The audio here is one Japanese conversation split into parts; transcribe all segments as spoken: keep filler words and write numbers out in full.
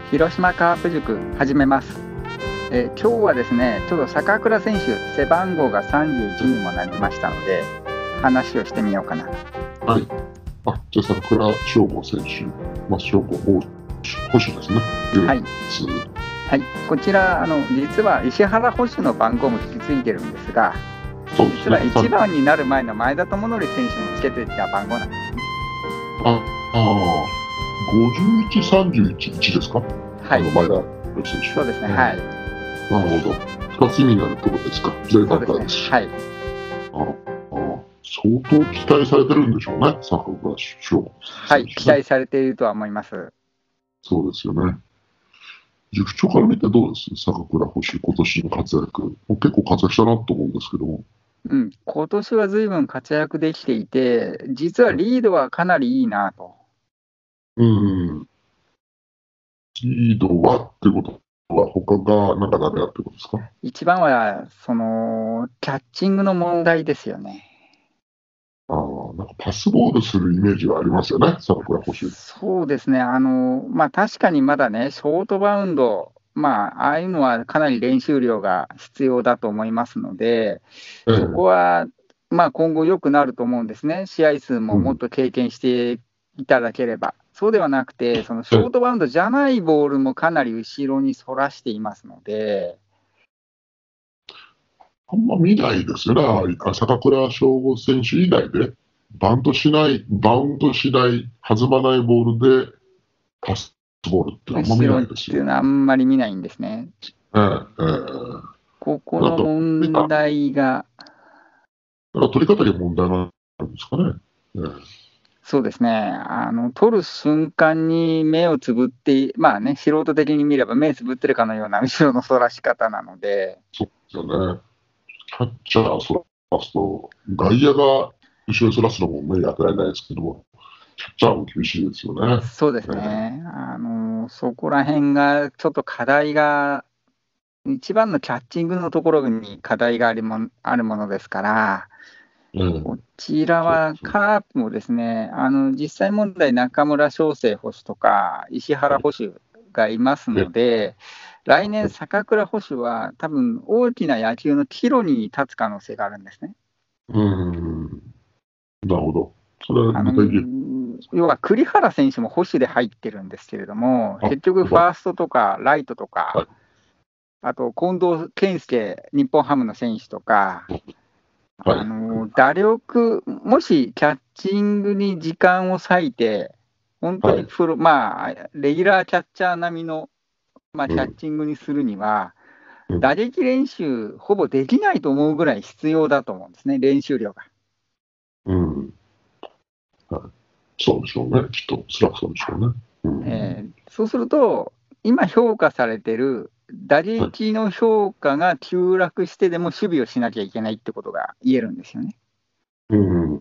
広島カープ塾始めます。えー今日はですね、ちょっと坂倉選手、背番号がさんじゅういちにもなりましたので、話をしてみようかな。 はい。あ、じゃあ、桜翔吾選手、まあ、翔吾捕手ですね。 はいルーツはい、こちらあの実は石原捕手の番号も引き継いでるんですが、 そうです実はね。 いちばんになる前の前田智則選手もつけていた番号なんですね。 ああ、ごじゅういち、さんじゅういち、いちですか？ はいあの、前田選手。 そうですね、 うんはい、 なるほど。ふたつ意味になるってことですか。左バッターですし。 はい、 ああ、相当期待されてるんでしょうね、坂倉翔吾はい、 選手ね。 期待されているとは思います。 そうですよね。塾長から見てどうです坂倉捕手、今年の活躍。結構活躍したなと思うんですけども。 うん、今年は随分活躍できていて、実はリードはかなりいいなと。 うん。リードはってことは、他がなんかダメだってことですか？ 一番はそのキャッチングの問題ですよね。 ああ、なんかパスボールするイメージがありますよね、坂倉捕手。 そうですね、あのまあ、確かにまだね、ショートバウンド、まあ、ああいうのはかなり練習量が必要だと思いますので、そこええ、 は、まあ、今後良くなると思うんですね、試合数もうん。 もっと経験していただければ。そうではなくて、そのシええ、 ョートバウンドじゃないボールもかなり後ろにそらしていますので、 あんま見ないですよね、あ坂倉翔吾選手以外で、バントしない、バウンドしない、弾まないボールでパスボールってあんま見後ろっないですよ。 ていうのはあんまり見ないんですね。 ええ、ええ。 ここのなんか、 問あ題が、 なんか取り方に問題があるんですかね。ええ、 そうですね、あの取る瞬間に目をつぶって、まあね、素人的に見れば目つぶってるかのような後ろのそらし方なので、 そうですよね。キャッチャーそらすと、外野が後ろにそらすのも目に当てられないですけども、キャッチャーも厳しいですよね。 そうですええ、 ね、あのそこら辺がちょっと課題が、一番のキャッチングのところに課題がありもあるものですから、 ええ、 こちらそうはカープもですね、あの実際問題、中村翔成捕手とか石原捕手がいますえので、来年、坂倉捕手は多分大きな野球の岐路に立つ可能性があるんですね。 うん、なるほど。それはあ具体的。 の要は栗原選手も捕手で入ってるんですけれども、 あ、 結局、フはァーストとかライトとか、 い、 あと近藤健介、日本ハムの選手とか、あはい、 の打力、もしキャッチングに時間を割いて、本当はい、 にプロ、まあ、レギュラーキャッチャー並みの、まあ、キャッうん、 チングにするには、 うん、 打撃練習、ほぼできないと思うぐらい必要だと思うんですね、練習量が。 うん、はい。そうでしょうね。きっと、スラックそうでしょうね。うん、 えーそうすると、今評価されてる打はい、 撃の評価が急落してでも守備をしなきゃいけないってことが言えるんですよね。 うん、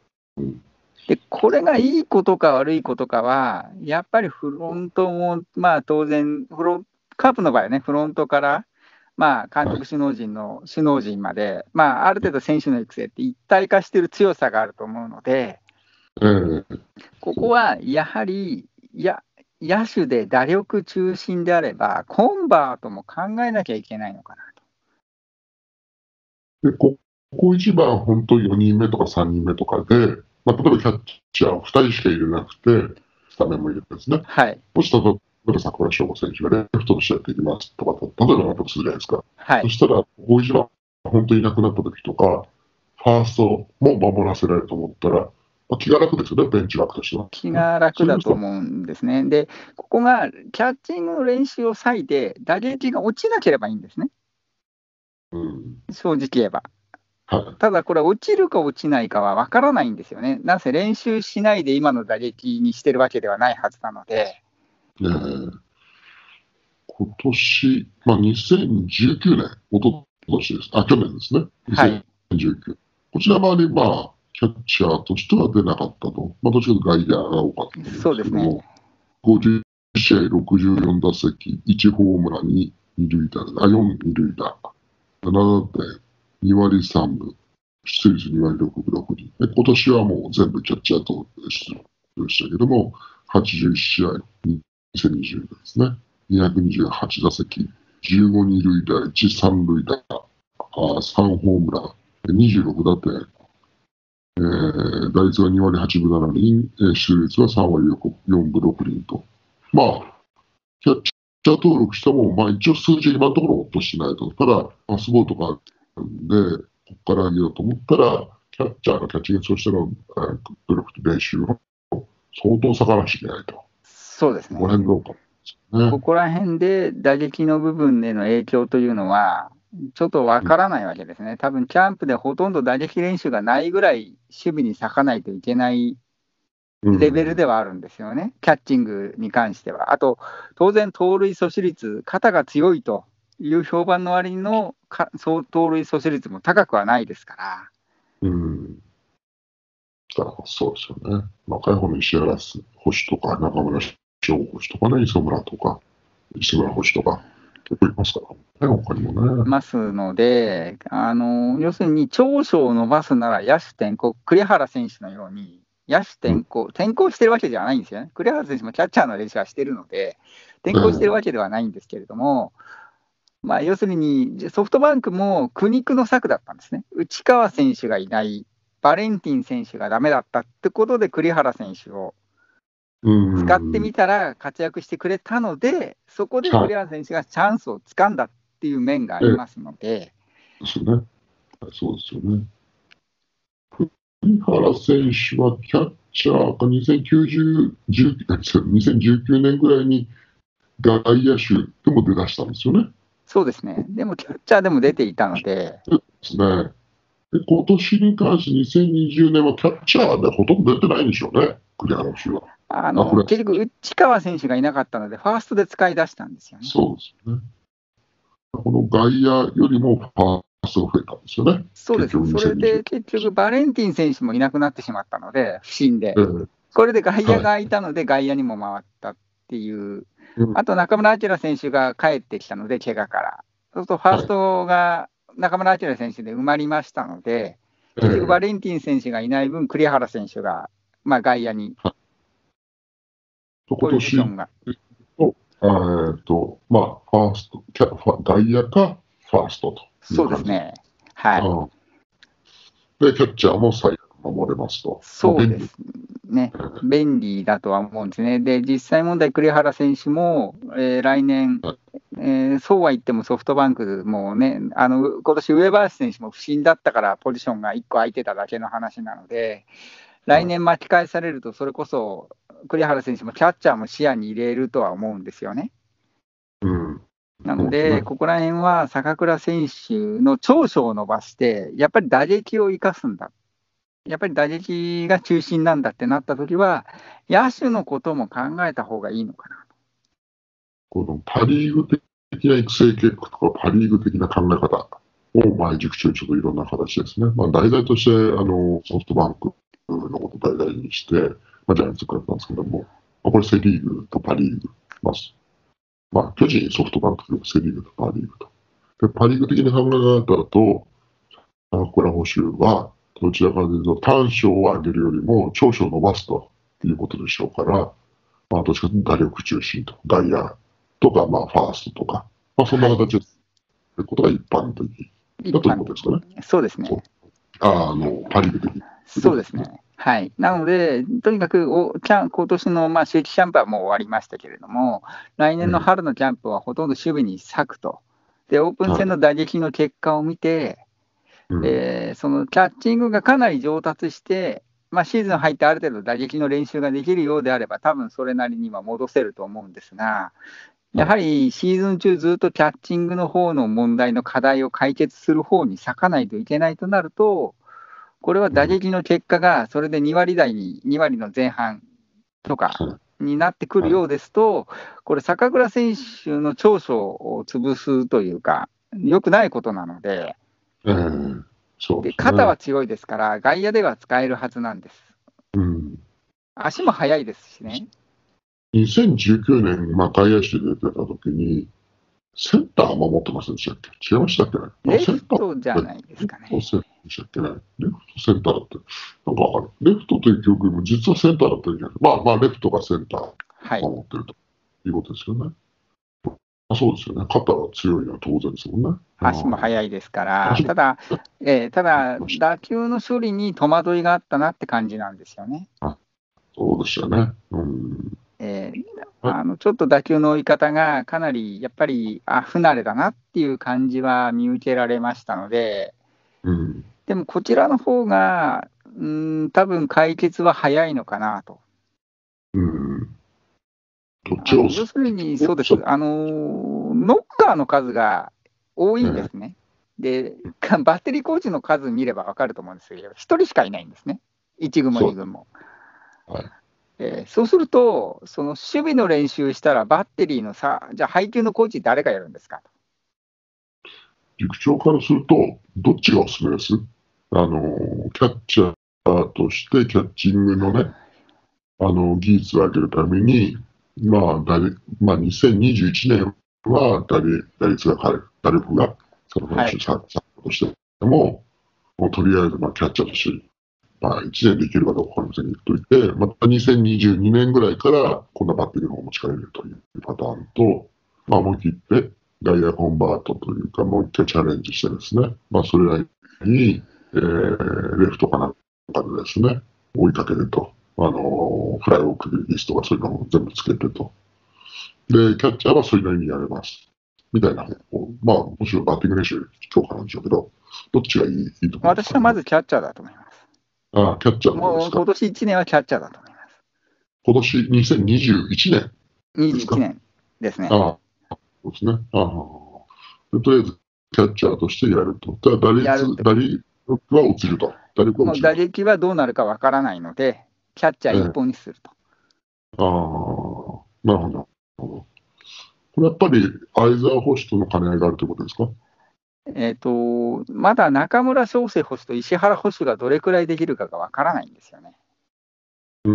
うん、 で、これがいいことか悪いことかは、やっぱりフロントも、まあ当然、フロンカープの場合はね、フロントから、まあ監はい、 督首脳陣の首脳陣まで、まあある程度選手の育成って一体化している強さがあると思うので、 ええ、 ここはやはり、や、野手で打力中心であれば、コンバートも考えなきゃいけないのかなと。 で、ここ一番、本当よにんめとかさんにんめとかで、まあ、例えばキャッチャーをふたりしか入れなくて、スタメンも入れてですね。 はい。 もし例えば桜翔吾選手がレフトの試合できますとか、例えばなったとするじゃないですか。 はい。 そしたら、ここ一番、本当にいなくなった時とか、ファーストも守らせられると思ったら、まあ、気が楽ですよね、ベンチ枠としては。 気が楽そういう人は、 だと思うんですね。で、ここがキャッチングの練習を割いて、打撃が落ちなければいいんですね。 うん、 正直言えば。 はただ、これ、落ちるか落ちないかは分からないんですよね。なんせ練習しないで今の打撃にしてるわけではないはずなので。 い。ねえ、今年、まあ、にせんじゅうきゅうねん、おととしです。あ、去年ですね。 はい。 にせんじゅうきゅう。こちらまで、まあ、キャッチャーとしては出なかったと。まあ、どっちかというと外野が多かったんでそうですね。 すけども、ごじゅう試合ろくじゅうよん打席、いちホームランに二塁打、あ、よん二塁打、なな打点、に割さんぶ、出塁率に割ろくぶろく厘。で今年はもう全部キャッチャーと出場したけども、はちじゅういち試合、にせんにじゅうねんですね。 にひゃくにじゅうはち打席、じゅうご二塁打、いち三塁打、あさんホームラン、にじゅうろく打点、えー、打率はに割はち分なな厘、えー、出塁率はさん割よん分ろく厘と。まあ、キャッチャー登録しても、まあ一応数字今のところ落としてないと。ただ、パスボートがあるんで、ここから上げようと思ったら、キャッチャーのキャッチングとしての、えー、努力と練習を相当逆らしていけないと。 そうですね。 ここら辺どうかですね。 ここら辺で打撃の部分での影響というのは、ちょっとわからないわけですね。多分キャンプでほとんど打撃練習がないぐらい守備に割かないといけないレベルではあるんですよね、うん、キャッチングに関しては。あと、当然、盗塁阻止率、肩が強いという評判の割のか盗塁阻止率も高くはないですから。 うん、そうですよね。若い方の石原星とか、中村翔星とかね、磯村とか、石村星とか、結構いますからね、他にもね。 いますので、あの要するに長所を伸ばすなら野手転向、栗原選手のように、野手転向、転向してるわけじゃないんですよね。栗原選手もキャッチャーの練習はしてるので、転向してるわけではないんですけれども、まあ、要するにソフトバンクも苦肉の策だったんですね。内川選手がいない、バレンティン選手がダメだったってことで、栗原選手を使ってみたら活躍してくれたので、そこで栗原選手がチャンスをつかんだっていう面がありますので。 そうですね。そうですよね。栗原選手はキャッチャーがにせんきゅうじゅうきゅうねんぐらいに外野手でも出だしたんですよね。 そうですね。でもキャッチャーでも出ていたので。 そうですね。で今年に関してにせんにじゅうねんはキャッチャーでほとんど出てないんでしょうね、栗原選手は。 あの結局、内川選手がいなかったので、ファーストで使い出したんですよね。 そうですね。この外野よりもファーストが増えたんですよね。 そうです。それで結局、バレンティン選手もいなくなってしまったので、不振で。えー、これで外野が空いたので、外野にも回ったっていう、はい、あと中村晃選手が帰ってきたので、怪我から。そうすると、ファーストが中村晃選手で埋まりましたので、はい、結局、バレンティン選手がいない分、栗原選手が、まあ、外野に。はい、 今年えーとまあ、ファースト、キャ外野かファーストと。 そうですね。はい。 で、キャッチャーも最悪守れますと。 そうですね。便利だとは思うんですね。で、実際問題、栗原選手も、えー、来年、はい、えー、そうは言ってもソフトバンクもね、あの今年上林選手も不振だったからポジションがいっこ空いてただけの話なので、来年巻き返されると、それこそ栗原選手もキャッチャーも視野に入れるとは思うんですよね。 うん、 なので、ここら辺は坂倉選手の長所を伸ばして、やっぱり打撃を生かすんだ。やっぱり打撃が中心なんだってなったときは、野手のことも考えた方がいいのかな。 このパ・リーグ的な育成計画とか、パ・リーグ的な考え方を、まあ、塾長にちょっといろんな形ですね。まあ、題材として、あの、ソフトバンクのことを題材にして、まあ、ジャイアンツからやったんですけども、まあ、これセ・リーグとパ・リーグ、まあ、まあ、巨人、ソフトバンク、セ・リーグとパ・リーグと。で、パ・リーグ的な考え方だと、坂倉捕手は、どちらかというと短所を上げるよりも長所を伸ばすということでしょうから、まあ、どっちかというと打力中心と、外野とか、まあ、ファーストとか、まあ、そんな形で、はい、ことが一般的だということですかね。 そうですね。 あ, あの、パ・リーグ的に。 そうですね。はい。なので、とにかくおキャン、今年のまあ秋季キャンプはもう終わりましたけれども、来年の春のキャンプはほとんど守備に割くと。で、オープン戦の打撃の結果を見て、はい、えー、そのキャッチングがかなり上達して、まあ、シーズン入ってある程度打撃の練習ができるようであれば、多分それなりには戻せると思うんですが、やはりシーズン中ずっとキャッチングの方の問題の課題を解決する方に割かないといけないとなると、これは打撃の結果がそれでに割台に、に割の前半とかになってくるようですと、これ、坂倉選手の長所を潰すというか、良くないことなので、 うんそうですね、 で肩は強いですから、外野では使えるはずなんです。 うん、 足も速いですしね。 にせんじゅうきゅうねん、まあ、外野手で出てたときに、センター守ってませんでしたっけ？違いましたっけね？ レフトじゃないですかね。 レフトでしたっけね？レフト、センターだって。なんかわかる。レフトという記憶も実はセンターだったんじゃないか。まあまあ、レフトがセンターを守ってるということですよね。 あ、そうですよね。肩が強いのは当然ですもんね。 足も速いですから、 足ただ、えーただ、打球の処理に戸惑いがあったなって感じなんですよね。 あ、そうでしたね。うん。 えーはい。 あのちょっと打球の追い方がかなりやっぱりあ不慣れだなっていう感じは見受けられましたので、 うん。 でもこちらの方が、うーん、多分解決は早いのかなと。 うん。どっちあのがおす要するに、そうです、 おそあのノッカーの数が多いんでえすね。で、かバッテリーコーチの数見れば分かると思うんですけど、ひとりしかいないんですね、いち軍もそう。 に軍も。 はい。 えーそうすると、その守備の練習したら、バッテリーのさ、じゃあ、配球のコーチ、誰がやるんですかと。 塾長からすると、どっちがおすすめですあの、キャッチャーとしてキャッチングのね、あの、技術を上げるために、まあ、打率まあ、にせんにじゅういちねんは打率打率が彼、打力が、そのはい、 選手さ、さとしても、もうとりあえず、まあ、キャッチャーとして、まあ、いちねんでいけるかどうかわかりませんけど、言っといて、またにせんにじゅうにねんぐらいから、こんなバッテリーの方を持ち帰れるというパターンと、まあ、思い切って、ダイヤコンバートというか、もう一回チャレンジしてですね、まあ、それなりに、えー、レフトかなんかでですね、追いかけると。あの、フライを送るリストがそういうのを全部つけてと。で、キャッチャーはそれなりにやれます。みたいな方法。まあ、もちろんバッティング練習強化なんでしょうけど、どっちがいいいいと思いますか、 私はまずキャッチャーだと思います。 ああ、キャッチャーの方ですか。 もう今年いちねんはキャッチャーだと思います。 今年にせんにじゅういちねんです 21 か。 年ですね。 ああ、そうですね。ああ。でとりあえず、キャッチャーとしてやると。ただ打率、 やるって打率は落ちると。打力はもう落ちると。 打撃はどうなるかわからないので、キャッチャー一ええ、 本にすると。 ああ、なるほど。なるほど。これやっぱり、相沢捕手との兼ね合いがあるということですか。 えっ、と、まだ中村翔成捕手と石原捕手がどれくらいできるかがわからないんですよね。 うん。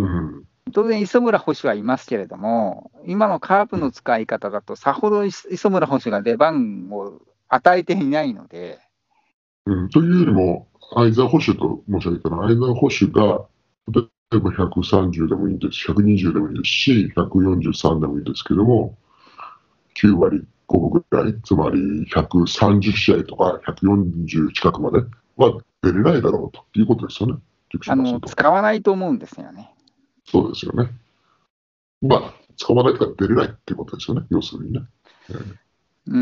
当然、磯村捕手はいますけれども、今のカープの使い方だと、さほど磯村捕手が出番を与えていないので、 うん、というよりも、相沢捕手と申し上げたら、相沢捕手が、例えばひゃくさんじゅうでもいいです、ひゃくにじゅうでもいいですし、ひゃくよんじゅうさんでもいいですけども、きゅうわりごぶぐらい、つまりひゃくさんじゅうしあいとかひゃくよんじゅう近くまでは出れないだろうということですよね、塾あの長からすると。 使わないと思うんですよね。 そうですよね。まあ、使わないから出れないっていうことですよね、要するにね。えーうん、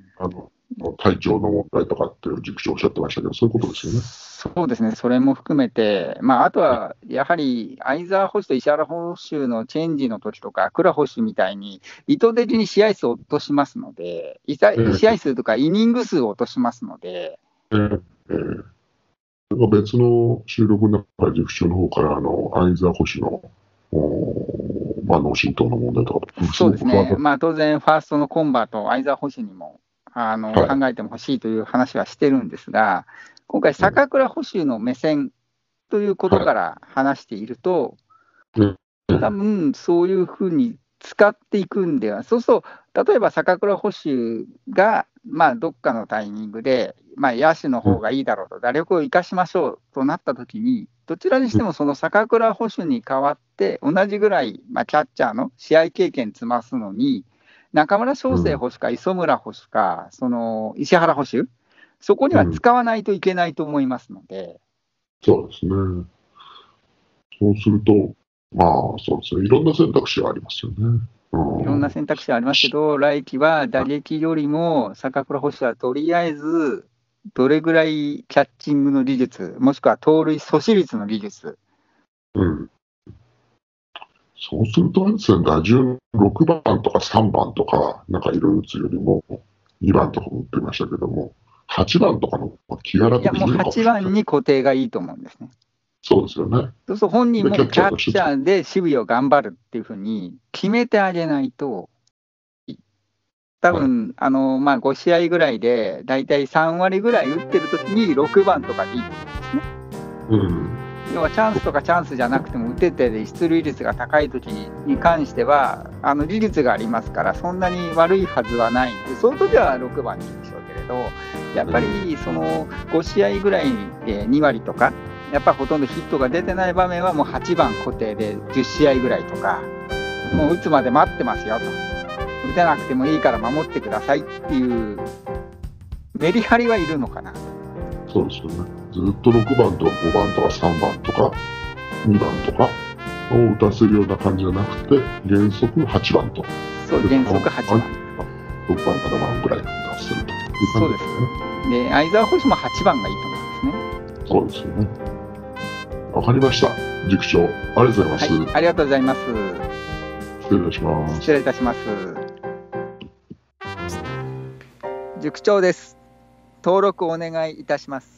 あの体調の問題とかって塾長おっしゃってましたけど、そういうことですよね。 そうですね、それも含めて、まあ、あとはやはり相澤捕手と石原捕手のチェンジの時とか、倉捕手みたいに意図的に試合数を落としますので、いさえー試合数とかイニング数を落としますので、 えーえーなんか別の収録の中で塾長の方から、あの、相沢捕手の、おまあ、脳震盪の問題とか、すそうですね、 ごく不安だ。 まあ、当然、ファーストのコンバート、相澤捕手にもあのはい。 考えてもほしいという話はしてるんですが、今回、坂倉捕手の目線ということはから話していると、 い。ね多分そういうふうに使っていくんでは、そうすると、例えば坂倉捕手が、まあ、どっかのタイミングで、まあ、野手の方がいいだろうと、打力を生かしましょうとなったときに、どちらにしてもその坂倉捕手に代わって、同じぐらい、まあ、キャッチャーの試合経験積ますのに、中村翔成捕手か磯村捕手か、その石原捕手、そこにはうん、 使わないといけないと思いますので。 そうですね。そうすると、まあ、そうですね。いろんな選択肢がありますよね。 いろんな選択肢ありますけど、来季は打撃よりも坂倉捕手はとりあえず、どれぐらいキャッチングの技術、もしくは盗塁阻止率の技術。 うん。そうすると、あれですね、打順ろくばんとかさんばんとか、なんかいろいろ打つよりも、にばんとか打ってましたけども、はちばんとかの気が楽いや、もうできるかもしはちれない。 ばんに固定がいいと思うんですね。 そうですよね。 そうすると本人もでキャッチキャッチャーとしてャーで守備を頑張るっていうふうに決めてあげないと、多はい。 分あのまあご試合ぐらいで、だいたいさんわりぐらい打ってるときにろくばんとかでいいと思うんですね。 うん。 要はチャンスとかチャンスじゃなくても打てて出塁率が高いときに関してはあの技術がありますからそんなに悪いはずはないので、その時はろくばんにいいんでしょうけれど、やっぱりそのご試合ぐらいでにわりとか、やっぱほとんどヒットが出てない場面はもうはちばん固定でじゅっしあいぐらいとか、もう打つまで待ってますよと。 打たなくてもいいから守ってくださいっていうメリハリはいるのかな。 そうですよね。ずっとろくばんとかごばんとかさんばんとかにばんとかを打たせるような感じじゃなくて、原則はちばんと。 そう原則はちばん、 ろくばんからななばんぐらい打たせるというそうで感じですすね。 で相澤捕手もはちばんがいいと思うんですね。 そうですよね。わかりました。塾長、ありがとうございます。 はい、ありがとうございます。 失礼いたします。 失礼いたします。塾長です。登録お願いいたします。